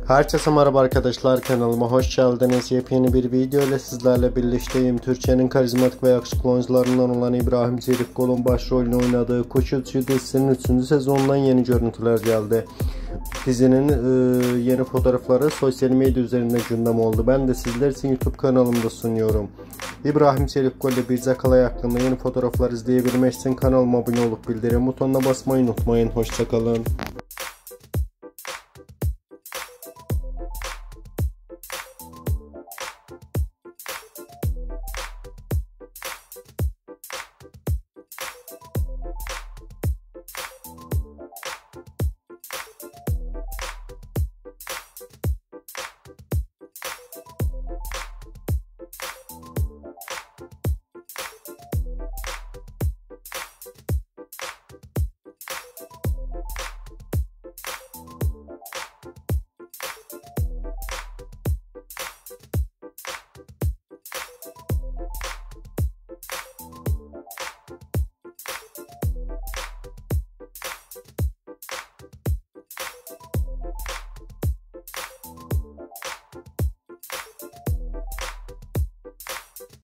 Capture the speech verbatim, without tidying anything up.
Herkese merhaba arkadaşlar, kanalıma hoş geldiniz. Yepyeni bir video ile sizlerle birlikteyim. Türkiye'nin karizmatik ve yakışıklı oyuncularından olan İbrahim Çelikkol'un başrolünü oynadığı Kuş Uçuşu dizisinin üçüncü sezonundan yeni görüntüler geldi. Dizinin e, yeni fotoğrafları sosyal medya üzerinde gündem oldu. Ben de sizler için YouTube kanalımda sunuyorum. İbrahim Çelikkol ile Birce Akalay hakkında yeni fotoğraflar izleyebilmek için kanalıma abone olup bildirim butonuna basmayı unutmayın. Hoşçakalın.